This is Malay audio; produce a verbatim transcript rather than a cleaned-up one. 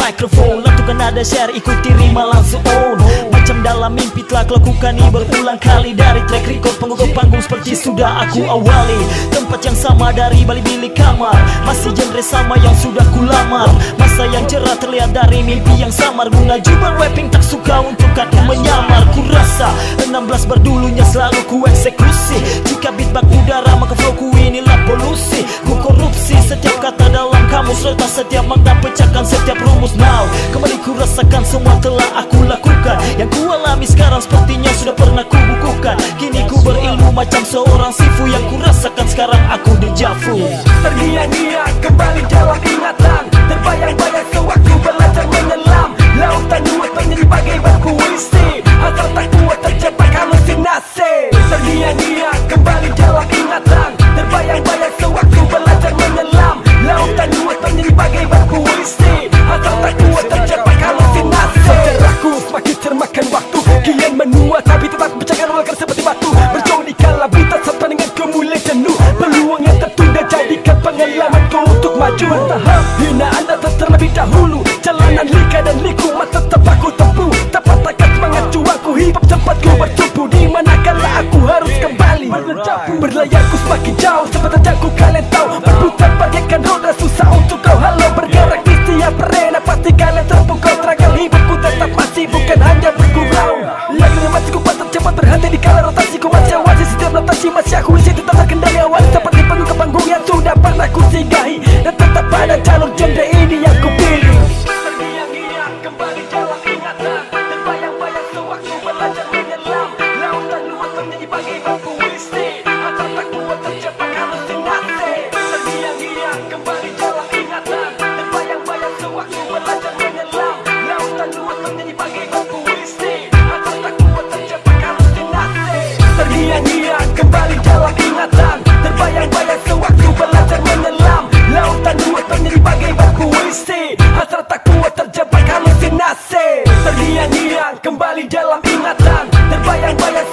mikrofon, lantukan nada share, ikuti rima langsung on. Macam dalam mimpi telah kulakukan ini berulang kali. Dari track record penggugur panggung seperti sudah aku awali. Tempat yang sama dari balik bilik kamar, masih genre sama yang sudah kulamar. Masa yang cerah terlihat dari mimpi yang samar. Guna jubah rapping tak suka untuk aku menyamar. Ku rasa enam belas berdulunya selalu ku eksekusi. Jika beatbox udara maka flow ku inilah polusi. Ku korupsi setiap kata dalam kamus, serta setiap makna pecahkan setiap rumus. Now kembali ku rasakan semua telah aku lakukan. Yang ku alami sekarang sepertinya sudah pernah ku bukukan. Kini ku berilmu macam seorang sifu. Yang ku rasakan sekarang aku dejavu. Terniang-niang kembali dalam ingatan, terbayang-bayang sewaktu belajar menyelam. Lautan luas menjadi bagai berpuisi, asal tak kuat terjebak halusinasi. Terniang-niang kembali dalam ingatan, terbayang-bayang sewaktu belajar menyelam. Lautan luas menjadi bagai berpuisi, asal tak kuat terjebak halusinasi. Saudaraku semakin termakan waktu, kian menua tapi tetap berjaga rolkan seperti batu. Berjuang di kala bintang serta dengan kemulai jenuh. Peluang yang tertunda jadikan pengalamanku untuk maju. Bertahap hinaan datang terlebih dahulu. Jalanan lika dan liku mata tetap aku tempuh. Tepat takkan semangat juangku, hip-hop cepat ku bertumbuh. Di manakala aku harus kembali berlayarku semakin jauh, seperti jago kalian tahu. Berputar bagaikan roda susah untuk kau halau. Bergerak di setiap arena pasti kalian terpukau. Terangan hip-hopku tetap masih bukan hanya bergurau. Lagi masih ku patut cepat berhenti di kala rotasi. Ku masih awasi setiap notasi, masih aku isi tetap terkendali awal. Seperti panggung ke panggung yang sudah pernah ku singgahi, dan tetap pada jalur genre ini yang ku pilih. Terniang-niang kembali dalam ingatan, terbayang-bayang sewaktu belajar menyelam. Lautan luas menjadi bagai berpuisi, asal tak kuat terjebak halusinasi. Terniang-niang kembali dalam ingatan, terbayang-bayang sewaktu belajar menyelam. Lautan luas menjadi bagai berpuisi, asal tak kuat terjebak halusinasi. Terniang-niang kembali dalam ingatan, terbayang-bayang sewaktu belajar menyelam. Lautan luas menjadi bagai berpuisi, asal tak kuat terjebak halusinasi. Terniang-niang kembali dalam ingatan, terbayang-bayang